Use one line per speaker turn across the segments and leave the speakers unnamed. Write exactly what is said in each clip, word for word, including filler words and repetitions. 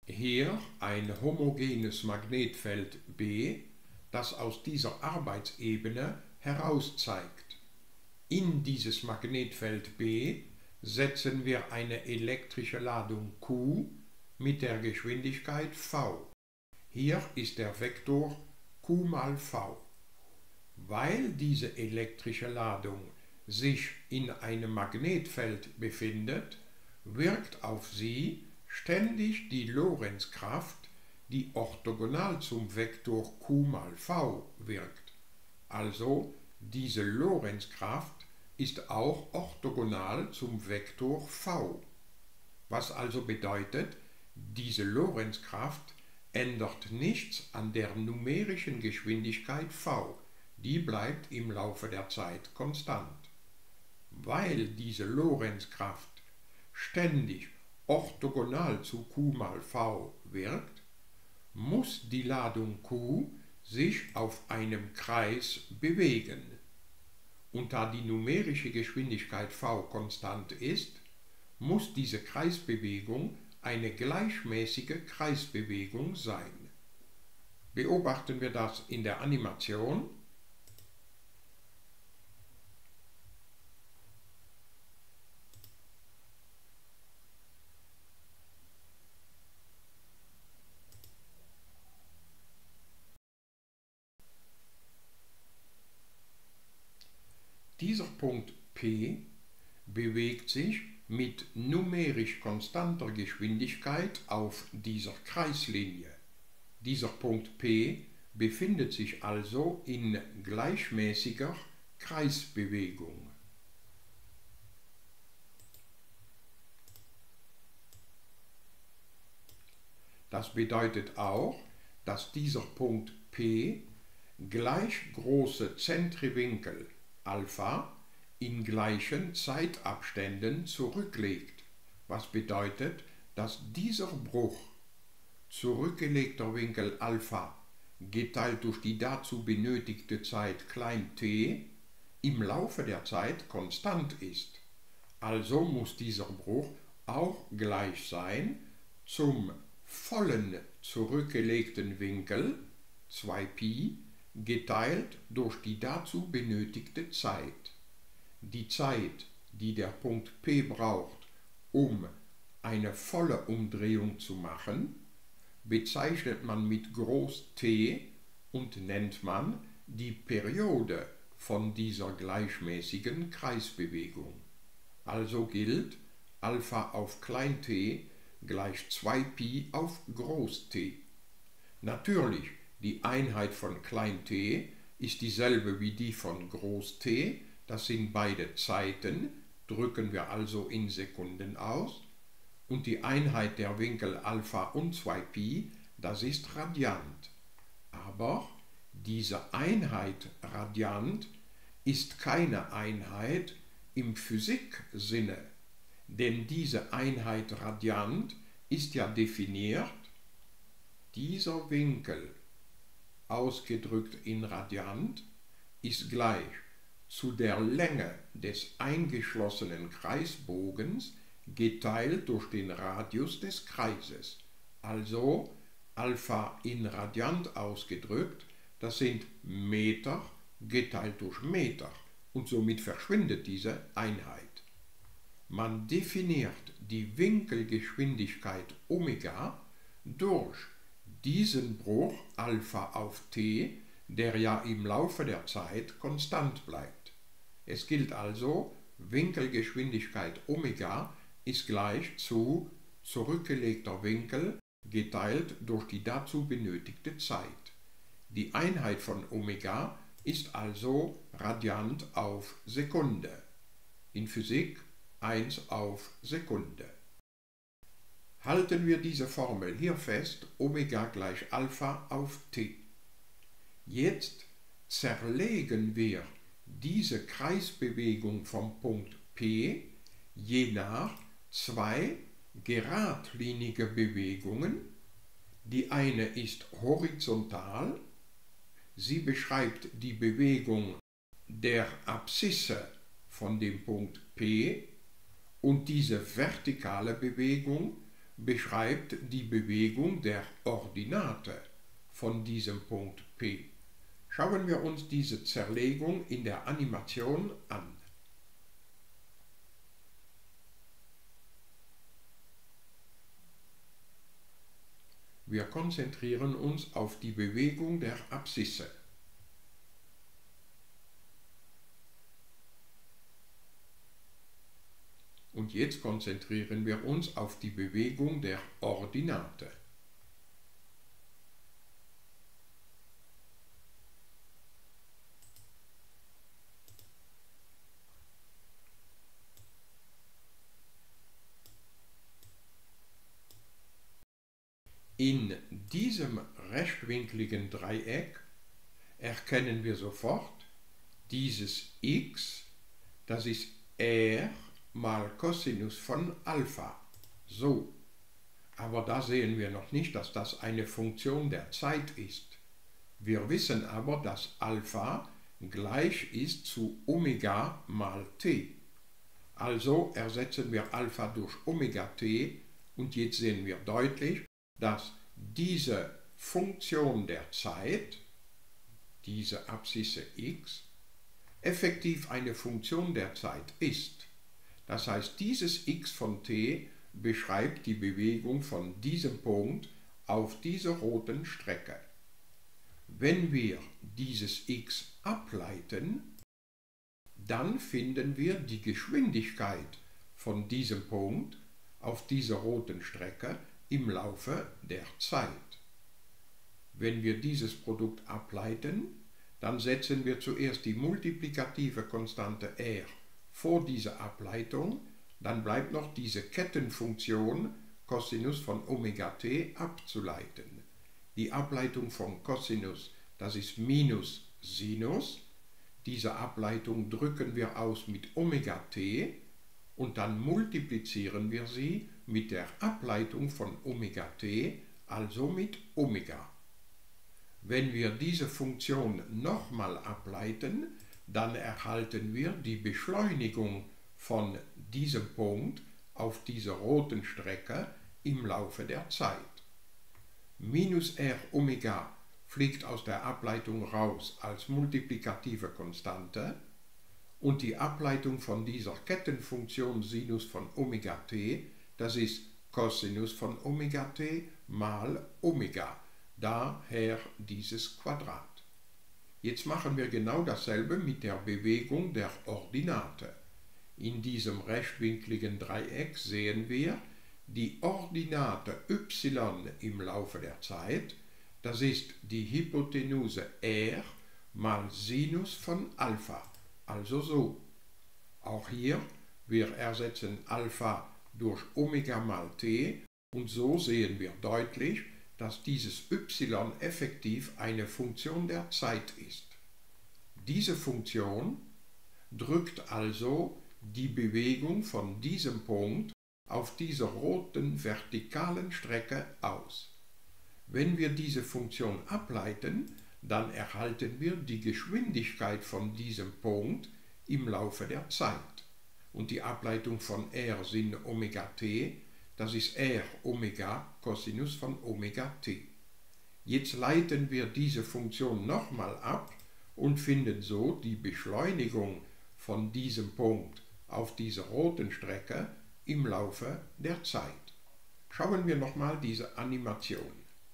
Hier ein homogenes Magnetfeld B, das aus dieser Arbeitsebene herauszeigt. In dieses Magnetfeld B setzen wir eine elektrische Ladung Q mit der Geschwindigkeit v. Hier ist der Vektor Q mal v. Weil diese elektrische Ladung sich in einem Magnetfeld befindet, wirkt auf sie ständig die Lorentzkraft, die orthogonal zum Vektor Q mal v wirkt. Also diese Lorentzkraft ist auch orthogonal zum Vektor v. Was also bedeutet, diese Lorentzkraft ändert nichts an der numerischen Geschwindigkeit v, die bleibt im Laufe der Zeit konstant. Weil diese Lorentzkraft ständig orthogonal zu Q mal v wirkt, muss die Ladung Q sich auf einem Kreis bewegen. Und da die numerische Geschwindigkeit v konstant ist, muss diese Kreisbewegung eine gleichmäßige Kreisbewegung sein. Beobachten wir das in der Animation. Dieser Punkt P bewegt sich mit numerisch konstanter Geschwindigkeit auf dieser Kreislinie. Dieser Punkt P befindet sich also in gleichmäßiger Kreisbewegung. Das bedeutet auch, dass dieser Punkt P gleich große Zentriwinkel Alpha in gleichen Zeitabständen zurücklegt, was bedeutet, dass dieser Bruch zurückgelegter Winkel Alpha geteilt durch die dazu benötigte Zeit klein t im Laufe der Zeit konstant ist. Also muss dieser Bruch auch gleich sein zum vollen zurückgelegten Winkel zwei Pi geteilt durch die dazu benötigte Zeit. Die Zeit, die der Punkt P braucht, um eine volle Umdrehung zu machen, bezeichnet man mit Groß T und nennt man die Periode von dieser gleichmäßigen Kreisbewegung. Also gilt Alpha auf klein t gleich zwei Pi auf Groß T. Natürlich, die Einheit von klein t ist dieselbe wie die von Groß T, das sind beide Zeiten, drücken wir also in Sekunden aus, und die Einheit der Winkel Alpha und zwei Pi, das ist Radiant. Aber diese Einheit Radiant ist keine Einheit im Physiksinne, denn diese Einheit Radiant ist ja definiert, dieser Winkel ausgedrückt in Radiant ist gleich zu der Länge des eingeschlossenen Kreisbogens geteilt durch den Radius des Kreises. Also Alpha in Radiant ausgedrückt, das sind Meter geteilt durch Meter und somit verschwindet diese Einheit. Man definiert die Winkelgeschwindigkeit Omega durch diesen Bruch Alpha auf t, der ja im Laufe der Zeit konstant bleibt. Es gilt also, Winkelgeschwindigkeit Omega ist gleich zu zurückgelegter Winkel geteilt durch die dazu benötigte Zeit. Die Einheit von Omega ist also Radiant auf Sekunde. In Physik eins auf Sekunde. Halten wir diese Formel hier fest, Omega gleich Alpha auf t. Jetzt zerlegen wir diese Kreisbewegung vom Punkt P je nach zwei geradlinige Bewegungen. Die eine ist horizontal, sie beschreibt die Bewegung der Abszisse von dem Punkt P, und diese vertikale Bewegung beschreibt die Bewegung der Ordinate von diesem Punkt P. Schauen wir uns diese Zerlegung in der Animation an. Wir konzentrieren uns auf die Bewegung der Abszisse. Und jetzt konzentrieren wir uns auf die Bewegung der Ordinate. In diesem rechtwinkligen Dreieck erkennen wir sofort dieses x, das ist r mal Cosinus von Alpha. So, aber da sehen wir noch nicht, dass das eine Funktion der Zeit ist. Wir wissen aber, dass Alpha gleich ist zu Omega mal t. Also ersetzen wir Alpha durch Omega t und jetzt sehen wir deutlich, dass diese Funktion der Zeit, diese Abszisse x, effektiv eine Funktion der Zeit ist. Das heißt, dieses x von t beschreibt die Bewegung von diesem Punkt auf dieser roten Strecke. Wenn wir dieses x ableiten, dann finden wir die Geschwindigkeit von diesem Punkt auf dieser roten Strecke im Laufe der Zeit. Wenn wir dieses Produkt ableiten, dann setzen wir zuerst die multiplikative Konstante r vor diese Ableitung, dann bleibt noch diese Kettenfunktion Cosinus von Omega t abzuleiten. Die Ableitung von Cosinus, das ist minus Sinus. Diese Ableitung drücken wir aus mit Omega t und dann multiplizieren wir sie mit der Ableitung von Omega t, also mit Omega. Wenn wir diese Funktion nochmal ableiten, dann erhalten wir die Beschleunigung von diesem Punkt auf dieser roten Strecke im Laufe der Zeit. Minus r Omega fliegt aus der Ableitung raus als multiplikative Konstante und die Ableitung von dieser Kettenfunktion Sinus von Omega t, das ist Cosinus von Omega t mal Omega, daher dieses Quadrat. Jetzt machen wir genau dasselbe mit der Bewegung der Ordinate. In diesem rechtwinkligen Dreieck sehen wir die Ordinate y im Laufe der Zeit, das ist die Hypotenuse r mal Sinus von Alpha, also so. Auch hier, wir ersetzen Alpha durch Omega mal t und so sehen wir deutlich, dass dieses y effektiv eine Funktion der Zeit ist. Diese Funktion drückt also die Bewegung von diesem Punkt auf dieser roten vertikalen Strecke aus. Wenn wir diese Funktion ableiten, dann erhalten wir die Geschwindigkeit von diesem Punkt im Laufe der Zeit. Und die Ableitung von r sin Omega t, das ist r Omega Cosinus von Omega t. Jetzt leiten wir diese Funktion nochmal ab und finden so die Beschleunigung von diesem Punkt auf dieser roten Strecke im Laufe der Zeit. Schauen wir nochmal diese Animation.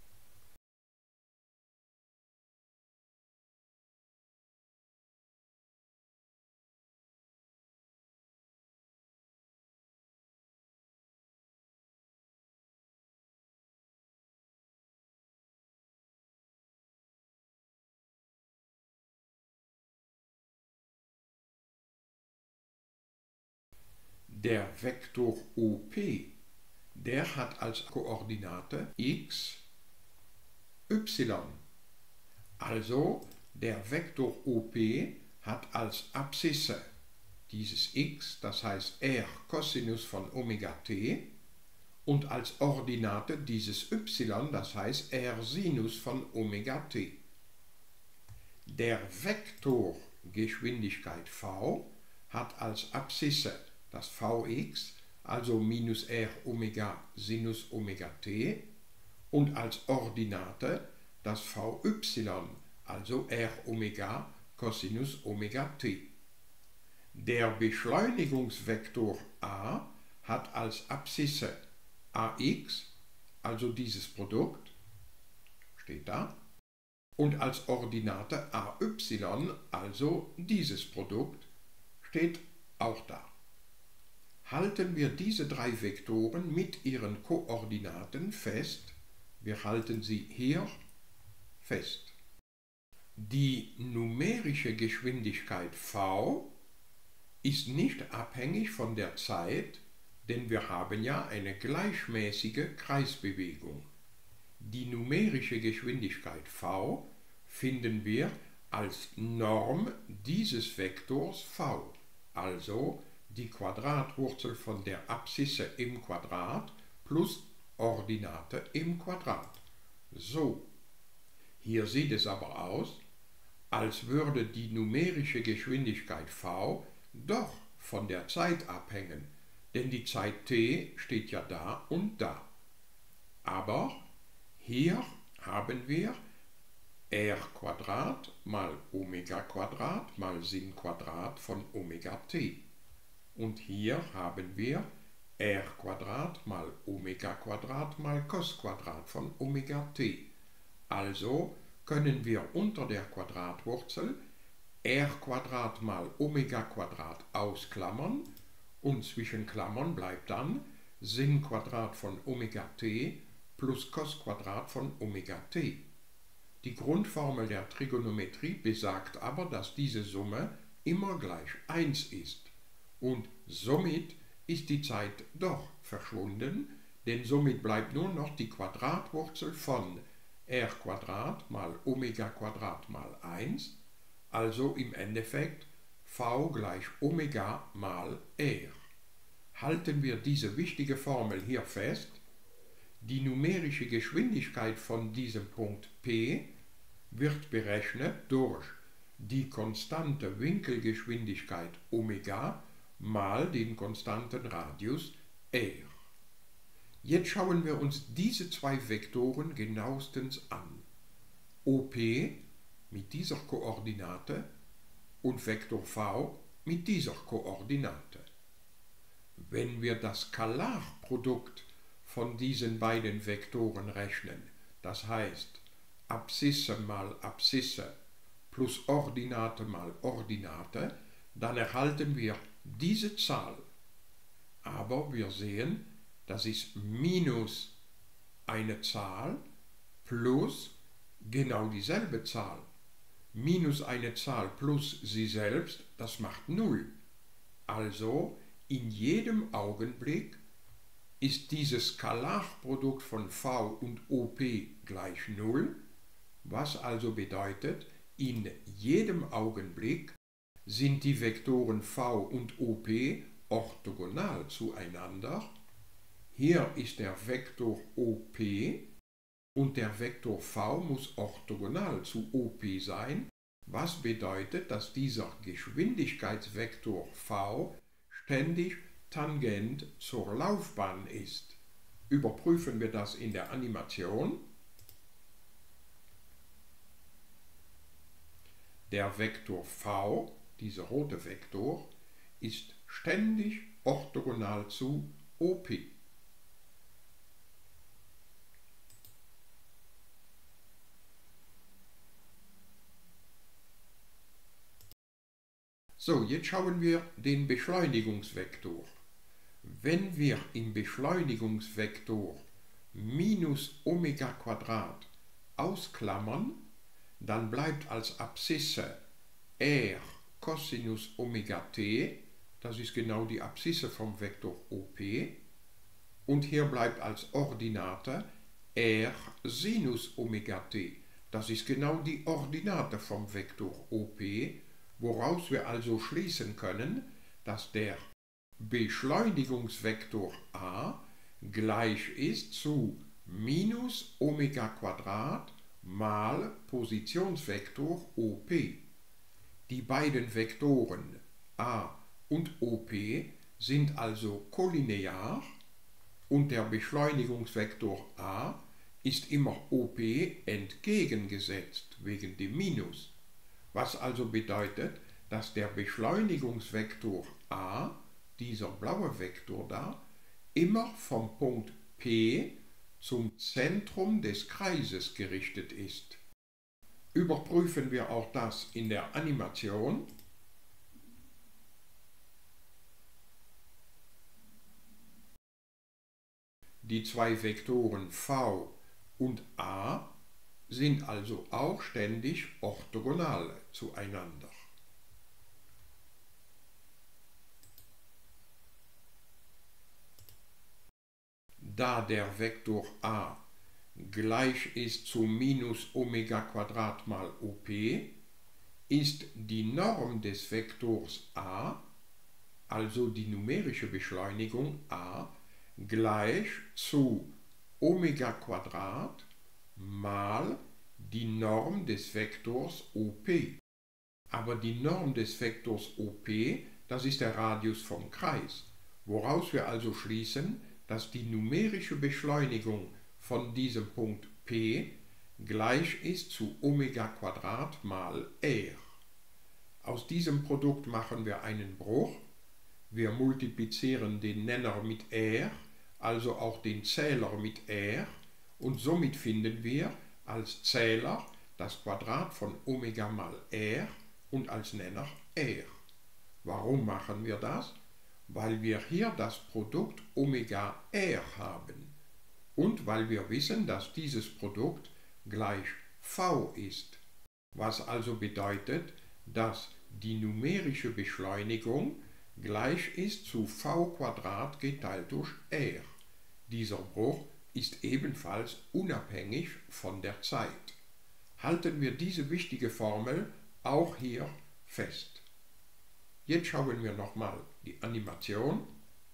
Der Vektor O P, der hat als Koordinate x, y. Also der Vektor O P hat als Abszisse dieses x, das heißt r Cosinus von Omega t, und als Ordinate dieses y, das heißt r Sinus von Omega t. Der Vektor Geschwindigkeit v hat als Abszisse das Vx, also minus r Omega Sinus Omega t, und als Ordinate das Vy, also r Omega Cosinus Omega t. Der Beschleunigungsvektor a hat als Abszisse ax, also dieses Produkt, steht da, und als Ordinate ay, also dieses Produkt, steht auch da. Halten wir diese drei Vektoren mit ihren Koordinaten fest, wir halten sie hier fest. Die numerische Geschwindigkeit v ist nicht abhängig von der Zeit, denn wir haben ja eine gleichmäßige Kreisbewegung. Die numerische Geschwindigkeit v finden wir als Norm dieses Vektors v, also die Quadratwurzel von der Abszisse im Quadrat plus Ordinate im Quadrat. So, hier sieht es aber aus, als würde die numerische Geschwindigkeit v doch von der Zeit abhängen, denn die Zeit t steht ja da und da. Aber hier haben wir r Quadrat mal Omega Quadrat mal Sin Quadrat von Omega t. Und hier haben wir r Quadrat mal Omega Quadrat mal Cos Quadrat von Omega t. Also können wir unter der Quadratwurzel r Quadrat mal Omega Quadrat ausklammern und zwischen Klammern bleibt dann Sin Quadrat von Omega t plus Cos Quadrat von Omega t. Die Grundformel der Trigonometrie besagt aber, dass diese Summe immer gleich eins ist. Und somit ist die Zeit doch verschwunden, denn somit bleibt nur noch die Quadratwurzel von r Quadrat mal Omega Quadrat mal eins, also im Endeffekt v gleich Omega mal r. Halten wir diese wichtige Formel hier fest. Die numerische Geschwindigkeit von diesem Punkt P wird berechnet durch die konstante Winkelgeschwindigkeit Omega mal den konstanten Radius r. Jetzt schauen wir uns diese zwei Vektoren genauestens an. O P mit dieser Koordinate und Vektor v mit dieser Koordinate. Wenn wir das Skalarprodukt von diesen beiden Vektoren rechnen, das heißt Abszisse mal Abszisse plus Ordinate mal Ordinate, dann erhalten wir diese Zahl. Aber wir sehen, das ist minus eine Zahl plus genau dieselbe Zahl. Minus eine Zahl plus sie selbst, das macht null. Also in jedem Augenblick ist dieses Skalarprodukt von v und O P gleich null, was also bedeutet, in jedem Augenblick sind die Vektoren v und O P orthogonal zueinander. Hier ist der Vektor O P und der Vektor v muss orthogonal zu O P sein, was bedeutet, dass dieser Geschwindigkeitsvektor v ständig tangent zur Laufbahn ist. Überprüfen wir das in der Animation. Der Vektor v, dieser rote Vektor, ist ständig orthogonal zu O P. So, jetzt schauen wir den Beschleunigungsvektor. Wenn wir im Beschleunigungsvektor minus Omega Quadrat ausklammern, dann bleibt als Abszisse r Cosinus Omega t, das ist genau die Abszisse vom Vektor O P, und hier bleibt als Ordinate r Sinus Omega t, das ist genau die Ordinate vom Vektor O P, woraus wir also schließen können, dass der Beschleunigungsvektor a gleich ist zu minus Omega Quadrat mal Positionsvektor O P. Die beiden Vektoren a und O P sind also kollinear und der Beschleunigungsvektor a ist immer O P entgegengesetzt wegen dem Minus, was also bedeutet, dass der Beschleunigungsvektor a, dieser blaue Vektor da, immer vom Punkt P zum Zentrum des Kreises gerichtet ist. Überprüfen wir auch das in der Animation. Die zwei Vektoren v und a sind also auch ständig orthogonal zueinander. Da der Vektor a gleich ist zu minus Omega Quadrat mal O P, ist die Norm des Vektors a, also die numerische Beschleunigung a, gleich zu Omega Quadrat mal die Norm des Vektors O P. Aber die Norm des Vektors O P, das ist der Radius vom Kreis, woraus wir also schließen, dass die numerische Beschleunigung von diesem Punkt P gleich ist zu Omega Quadrat mal r. Aus diesem Produkt machen wir einen Bruch. Wir multiplizieren den Nenner mit r, also auch den Zähler mit r, und somit finden wir als Zähler das Quadrat von Omega mal r und als Nenner r. Warum machen wir das? Weil wir hier das Produkt Omega r haben und weil wir wissen, dass dieses Produkt gleich v ist, was also bedeutet, dass die numerische Beschleunigung gleich ist zu v Quadrat geteilt durch r. Dieser Bruch ist ebenfalls unabhängig von der Zeit. Halten wir diese wichtige Formel auch hier fest. Jetzt schauen wir nochmal die Animation.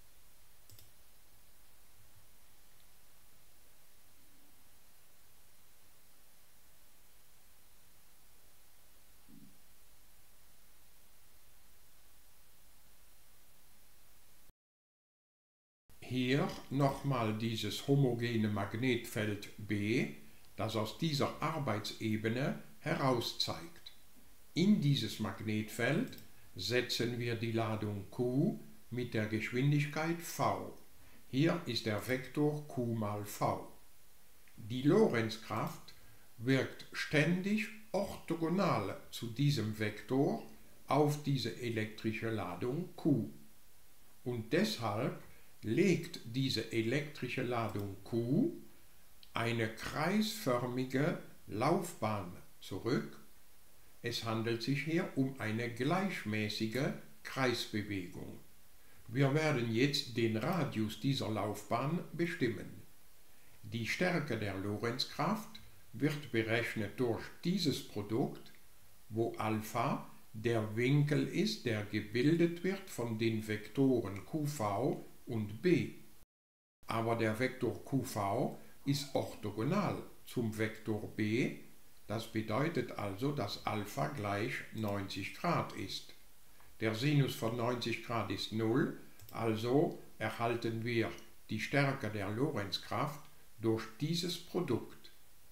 Hier nochmal dieses homogene Magnetfeld B, das aus dieser Arbeitsebene heraus zeigt. In dieses Magnetfeld setzen wir die Ladung Q mit der Geschwindigkeit v. Hier ist der Vektor Q mal v. Die Lorentzkraft wirkt ständig orthogonal zu diesem Vektor auf diese elektrische Ladung Q. Und deshalb legt diese elektrische Ladung Q eine kreisförmige Laufbahn zurück. Es handelt sich hier um eine gleichmäßige Kreisbewegung. Wir werden jetzt den Radius dieser Laufbahn bestimmen. Die Stärke der Lorentzkraft wird berechnet durch dieses Produkt, wo Alpha der Winkel ist, der gebildet wird von den Vektoren Q V und B. Aber der Vektor Q V ist orthogonal zum Vektor B. Das bedeutet also, dass Alpha gleich neunzig Grad ist. Der Sinus von neunzig Grad ist null, also erhalten wir die Stärke der Lorentzkraft durch dieses Produkt.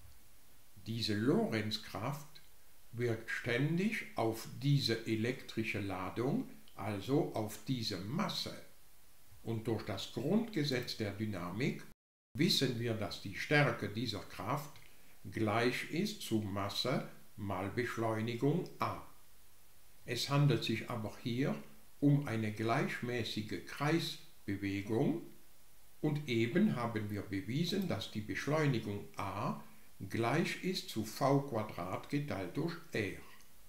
Diese Lorentzkraft wirkt ständig auf diese elektrische Ladung, also auf diese Masse. Und durch das Grundgesetz der Dynamik wissen wir, dass die Stärke dieser Kraft gleich ist zu Masse mal Beschleunigung a. Es handelt sich aber hier um eine gleichmäßige Kreisbewegung und eben haben wir bewiesen, dass die Beschleunigung a gleich ist zu v Quadrat geteilt durch r.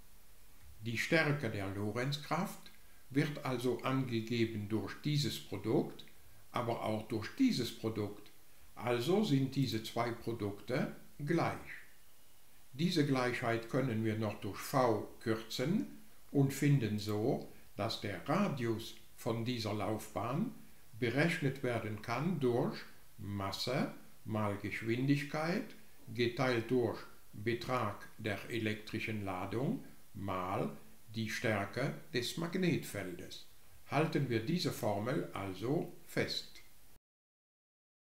Die Stärke der Lorentzkraft wird also angegeben durch dieses Produkt, aber auch durch dieses Produkt. Also sind diese zwei Produkte gleich. Diese Gleichheit können wir noch durch v kürzen und finden so, dass der Radius von dieser Laufbahn berechnet werden kann durch Masse mal Geschwindigkeit geteilt durch Betrag der elektrischen Ladung mal die Stärke des Magnetfeldes. Halten wir diese Formel also fest.